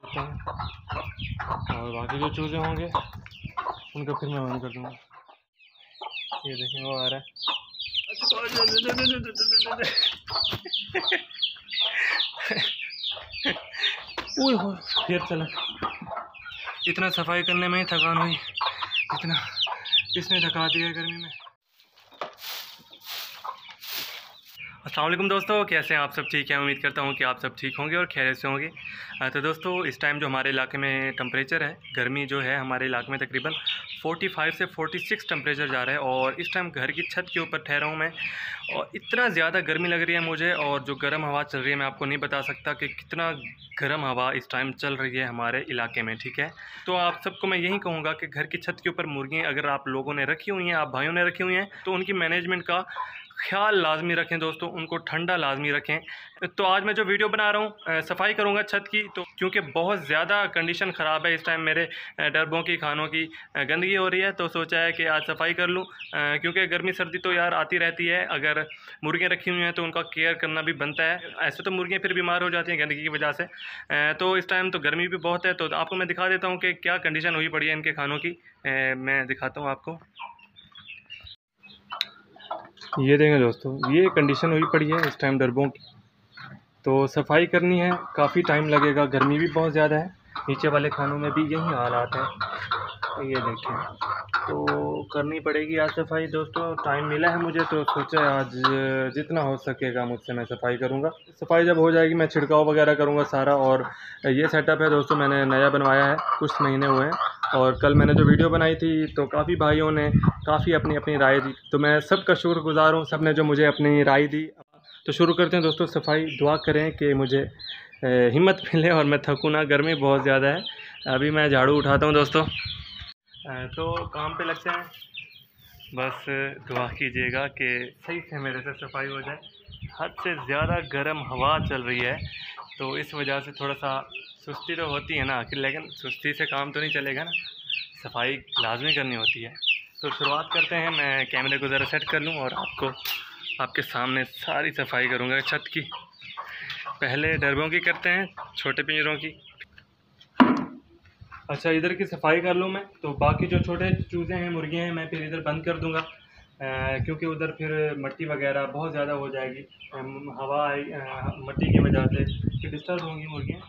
और बाकी जो चूज़े होंगे उनका फिर मैं बंद कर दूँगा। ये देखें वो आ रहा है। फिर चला। इतना सफाई करने में ही थकान हुई, इतना इसने थका दिया गर्मी में। अस्सलाम वालेकुम दोस्तों, कैसे हैं आप सब? ठीक है, उम्मीद करता हूँ कि आप सब ठीक होंगे और खैरियत से होंगे। तो दोस्तों इस टाइम जो हमारे इलाके में टेम्परेचर है, गर्मी जो है हमारे इलाके में तकरीबन 45 से 46 टेम्परेचर जा रहा है। और इस टाइम घर की छत के ऊपर ठहरा हूँ मैं, और इतना ज़्यादा गर्मी लग रही है मुझे। और जो गर्म हवा चल रही है, मैं आपको नहीं बता सकता कि कितना गर्म हवा इस टाइम चल रही है हमारे इलाके में। ठीक है, तो आप सबको मैं यही कहूँगा कि घर की छत के ऊपर मुर्गियाँ अगर आप लोगों ने रखी हुई हैं, आप भाइयों ने रखी हुई हैं, तो उनकी मैनेजमेंट का ख्याल लाजमी रखें दोस्तों, उनको ठंडा लाजमी रखें। तो आज मैं जो वीडियो बना रहा हूँ सफाई करूँगा छत की, तो क्योंकि बहुत ज़्यादा कंडीशन ख़राब है इस टाइम, मेरे डरबों की खानों की गंदगी हो रही है, तो सोचा है कि आज सफाई कर लूँ। क्योंकि गर्मी सर्दी तो यार आती रहती है, अगर मुर्गियाँ रखी हुई हैं तो उनका केयर करना भी बनता है। ऐसे तो मुर्गियाँ फिर बीमार हो जाती हैं गंदगी की वजह से। तो इस टाइम तो गर्मी भी बहुत है, तो आपको मैं दिखा देता हूँ कि क्या कंडीशन हुई पड़ी है इनके खानों की। मैं दिखाता हूँ आपको। ये देखें दोस्तों, ये कंडीशन हुई पड़ी है इस टाइम डरबों की। तो सफाई करनी है, काफ़ी टाइम लगेगा, गर्मी भी बहुत ज़्यादा है। नीचे वाले खानों में भी यही हालात है, ये देखें। तो करनी पड़ेगी आज सफाई दोस्तों। टाइम मिला है मुझे तो सोचा आज जितना हो सकेगा मुझसे मैं सफाई करूँगा। सफाई जब हो जाएगी मैं छिड़काव वगैरह करूँगा सारा। और ये सेटअप है दोस्तों, मैंने नया बनवाया है, कुछ महीने हुए हैं। और कल मैंने जो वीडियो बनाई थी तो काफ़ी भाइयों ने काफ़ी अपनी अपनी राय दी, तो मैं सबका शुक्रगुज़ार हूँ, सब ने जो मुझे अपनी राय दी। तो शुरू करते हैं दोस्तों सफाई। दुआ करें कि मुझे हिम्मत मिले और मैं थकूँ ना, गर्मी बहुत ज़्यादा है। अभी मैं झाड़ू उठाता हूँ दोस्तों, तो काम पे लगते हैं। बस दुआ कीजिएगा कि सही से मेरे से सफाई हो जाए। हद से ज़्यादा गर्म हवा चल रही है, तो इस वजह से थोड़ा सा सुस्ती तो होती है ना आखिर, लेकिन सुस्ती से काम तो नहीं चलेगा ना, सफाई लाजमी करनी होती है। तो शुरुआत करते हैं। मैं कैमरे को ज़रा सेट कर लूँ और आपके सामने सारी सफाई करूँगा छत की। पहले डरबों की करते हैं, छोटे पिंजरों की। अच्छा, इधर की सफाई कर लूँ मैं, तो बाकी जो छोटे चूज़े हैं, मुर्गियाँ हैं, मैं फिर इधर बंद कर दूँगा। क्योंकि उधर फिर मिट्टी वगैरह बहुत ज़्यादा हो जाएगी, हवा आई मिट्टी की वजह से फिर डिस्टर्ब होंगी मुर्गियाँ।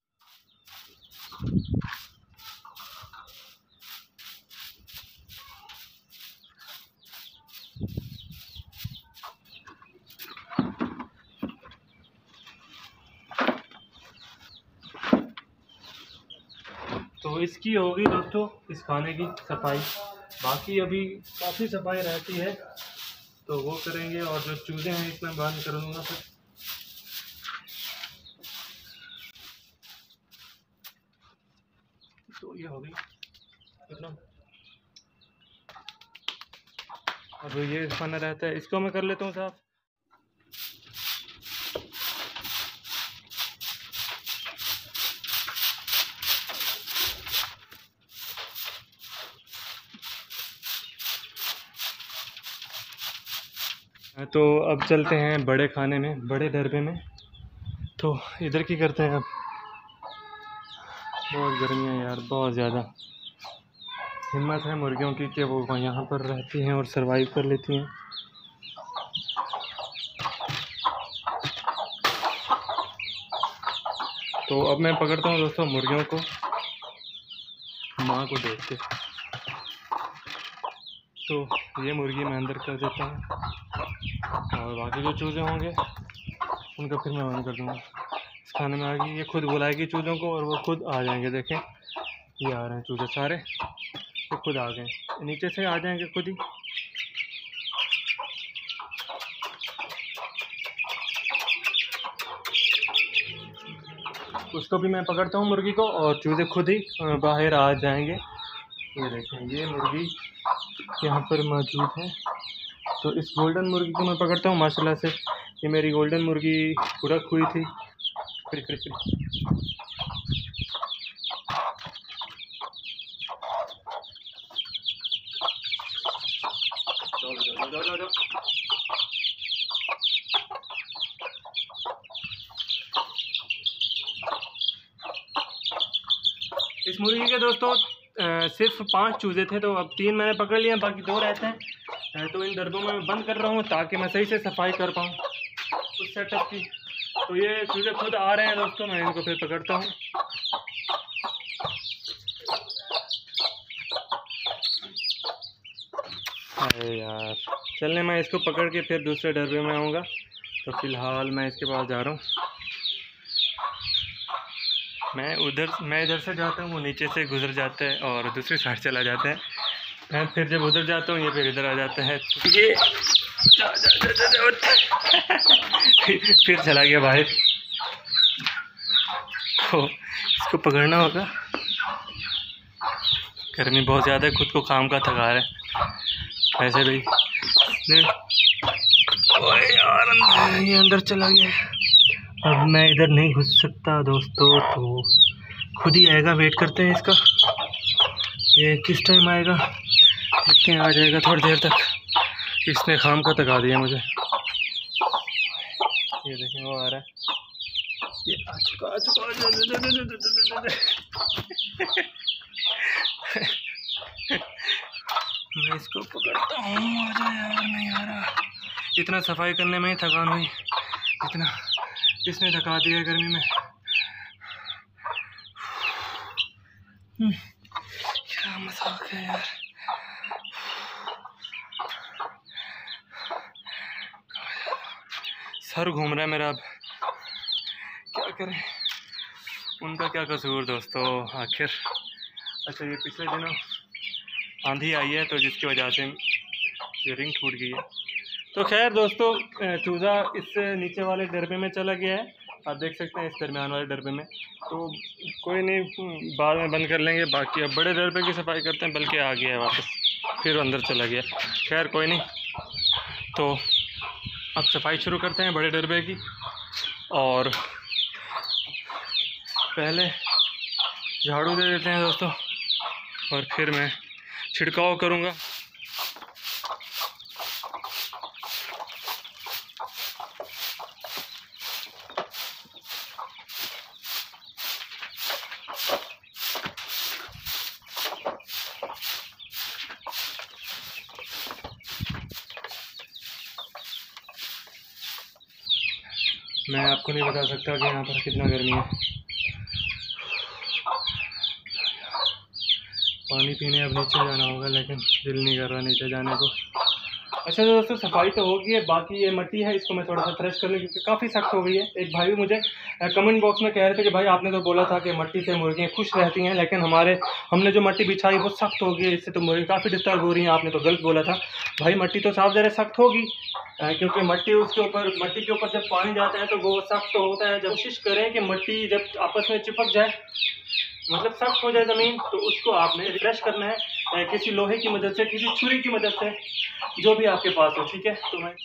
तो इसकी होगी दोस्तों इस खाने की सफाई। बाकी अभी काफ़ी सफाई रहती है तो वो करेंगे। और जो चूज़े हैं इसमें बंद कर दूँगा फिर। तो ये होगी मतलब, अब ये खाना रहता है, इसको मैं कर लेता हूँ साफ। तो अब चलते हैं बड़े खाने में, बड़े डरबे में। तो इधर की करते हैं अब। बहुत गर्मी है यार, बहुत ज़्यादा। हिम्मत है मुर्गियों की कि वो यहाँ पर रहती हैं और सरवाइव कर लेती हैं। तो अब मैं पकड़ता हूँ दोस्तों मुर्गियों को, माँ को देख के। तो ये मुर्गी मैं अंदर कर देता हूँ, और बाकी जो चूज़े होंगे उनका फिर मैं बंद कर दूँगा। इस खाने में आ गई, ये खुद बुलाएगी चूज़ों को और वो खुद आ जाएंगे। देखें, ये आ रहे हैं चूज़े सारे, ये खुद आ गए, नीचे से आ जाएंगे खुद ही। उसको भी मैं पकड़ता हूँ मुर्गी को, और चूज़े खुद ही बाहर आ जाएंगे। ये देखें, ये मुर्गी यहाँ पर मौजूद है। तो इस गोल्डन मुर्गी को मैं पकड़ता हूँ माशाल्लाह से। ये मेरी गोल्डन मुर्गी खुरक हुई थी। इस मुर्गी के दोस्तों सिर्फ 5 चूज़े थे, तो अब 3 मैंने पकड़ लिए, बाकी 2 रहते हैं। तो इन डब्बों में मैं बंद कर रहा हूँ ताकि मैं सही से सफाई कर पाऊँ उस सेटअप की। तो ये चूज़े खुद आ रहे हैं दोस्तों, मैं इनको फिर पकड़ता हूँ। अरे यार, चलने मैं इसको पकड़ के फिर दूसरे डब्बे में आऊँगा। तो फ़िलहाल मैं इसके पास जा रहा हूँ। मैं इधर से जाता हूँ, वो नीचे से गुजर जाता है और दूसरी साइड चला जाता है। मैं फिर जब उधर जाता हूँ ये फिर इधर आ जाता है। ये फिर चला गया बाहर। तो इसको पकड़ना होगा। गर्मी बहुत ज़्यादा है, खुद को काम का थका रहा है वैसे भी। ओए यार, ये अंदर चला गया। अब मैं इधर नहीं घुस सकता दोस्तों, तो खुद ही आएगा। वेट करते हैं इसका, ये किस टाइम आएगा देखते हैं। आ जाएगा थोड़ी देर तक। इसने खाम का थका दिया मुझे। ये देखें वो आ रहा है, ये आ चुका। मैं इसको पकड़ता हूँ। आ जा यार, नहीं आ रहा। इतना सफाई करने में ही थकान हुई, इतना इसने थका दिया गर्मी में। क्या मजाक है यार। सर घूम रहा है मेरा, अब क्या करें। उनका क्या कसूर दोस्तों आखिर। अच्छा, ये पिछले दिनों आंधी आई है तो जिसकी वजह से ये रिंग टूट गई है। तो खैर दोस्तों, चूज़ा इस नीचे वाले डब्बे में चला गया है, आप देख सकते हैं इस दरमियान वाले डब्बे में। तो कोई नहीं, बाद में बंद कर लेंगे। बाकी अब बड़े डब्बे की सफाई करते हैं, बल्कि आ गया है वापस, फिर अंदर चला गया। खैर कोई नहीं, तो अब सफाई शुरू करते हैं बड़े डब्बे की। और पहले झाड़ू दे देते हैं दोस्तों, और फिर मैं छिड़काव करूँगा। मैं आपको नहीं बता सकता कि यहाँ पर कितना गर्मी है। पानी पीने अब नीचे जाना होगा, लेकिन दिल नहीं कर रहा नीचे जाने को। अच्छा तो दोस्तों, सफाई तो होगी है। बाकी ये मिट्टी है, इसको मैं थोड़ा सा फ्रेश कर लूँ क्योंकि काफ़ी सख्त हो गई है। एक भाई भी मुझे कमेंट बॉक्स में कह रहे थे कि भाई आपने तो बोला था कि मिट्टी से मुर्गियाँ खुश रहती हैं, लेकिन हमने जो मिट्टी बिछाई वो सख्त हो गई है, इससे तो मुर्गी काफ़ी डिस्टर्ब हो रही हैं। आपने तो गलत बोला था भाई, मिट्टी तो साफ ज़रा सख्त होगी, क्योंकि मिट्टी के ऊपर जब पानी जाता है तो वो सख्त तो होता है। जब कोशिश करें कि मिट्टी जब आपस में चिपक जाए, मतलब सख्त हो जाए ज़मीन, तो उसको आपने रिफ्रेश करना है किसी लोहे की मदद से, किसी छुरी की मदद से, जो भी आपके पास हो, ठीक है। तो मैं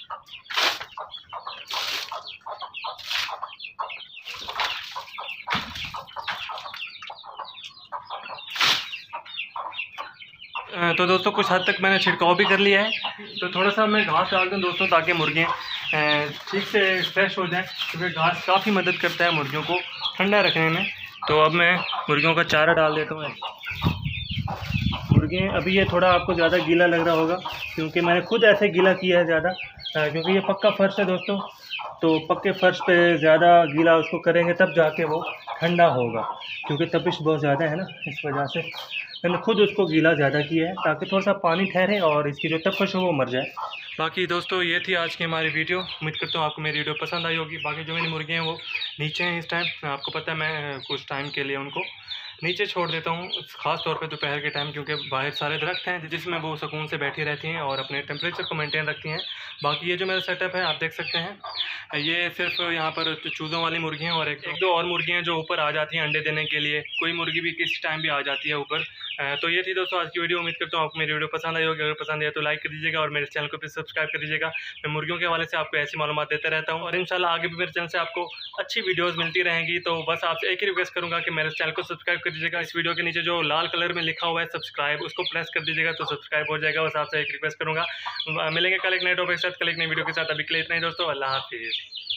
तो दोस्तों कुछ हद तक मैंने छिड़काव भी कर लिया है। तो थोड़ा सा मैं घास डाल दूँ दोस्तों, ताकि मुर्गियाँ ठीक से फ्रेश हो जाएं, क्योंकि घास काफ़ी मदद करता है मुर्गियों को ठंडा रखने में। तो अब मैं मुर्गियों का चारा डाल देता हूँ। मुर्गियाँ अभी ये थोड़ा आपको ज़्यादा गीला लग रहा होगा, क्योंकि मैंने खुद ऐसे गीला किया है ज़्यादा, क्योंकि ये पक्का फ़र्श है दोस्तों। तो पक्के फ़र्श पे ज़्यादा गीला उसको करेंगे तब जाके वो ठंडा होगा, क्योंकि तपिश बहुत ज़्यादा है ना, इस वजह से मैंने खुद उसको गीला ज़्यादा किया है, ताकि थोड़ा सा पानी ठहरे और इसकी जो तपिश हो वो मर जाए। बाकी दोस्तों ये थी आज की हमारी वीडियो। उम्मीद करता हूँ आपको मेरी वीडियो पसंद आई होगी। बाकी जो मेरी मुर्गियाँ हैं वो नीचे हैं इस टाइम, आपको पता है मैं कुछ टाइम के लिए उनको नीचे छोड़ देता हूँ, ख़ास तौर पे दोपहर के टाइम, क्योंकि बाहर सारे दरख्त हैं जिसमें वो सुकून से बैठी रहती हैं और अपने टेम्परेचर को मेंटेन रखती हैं। बाकी ये जो मेरा सेटअप है आप देख सकते हैं, ये सिर्फ यहाँ पर चूज़ों वाली मुर्गी हैं और एक दो और मुर्गियाँ जो ऊपर आ जाती हैं अंडे देने के लिए। कोई मुर्गी भी किसी टाइम भी आ जाती है ऊपर। तो ये थी दोस्तों आज की वीडियो। उम्मीद करता हूँ आपको मेरी वीडियो पसंद आई होगी। अगर पसंद आए तो लाइक कर दीजिएगा और मेरे चैनल को भी सब्सक्राइब कर दीजिएगा। मैं मुर्गियों के हवाले से आपको ऐसी मालूमात देता रहता हूँ, और इंशाल्लाह आगे भी मेरे चैनल से आपको अच्छी वीडियोस मिलती रहेंगी। तो बस आपसे एक ही रिक्वेस्ट करूँगा कि मेरे चैनल को सब्सक्राइब कर दीजिएगा। इस वीडियो के नीचे जो लाल कलर में लिखा हुआ है सब्सक्राइब, उसको प्रेस कर दीजिएगा तो सब्सक्राइब हो जाएगा। बस आपसे एक रिक्वेस्ट करूँगा। मिलेंगे कल एक नए टॉपिक के साथ, कल एक नई वीडियो के साथ। अभी के लिए इतना ही दोस्तों, अल्लाह हाफिज़।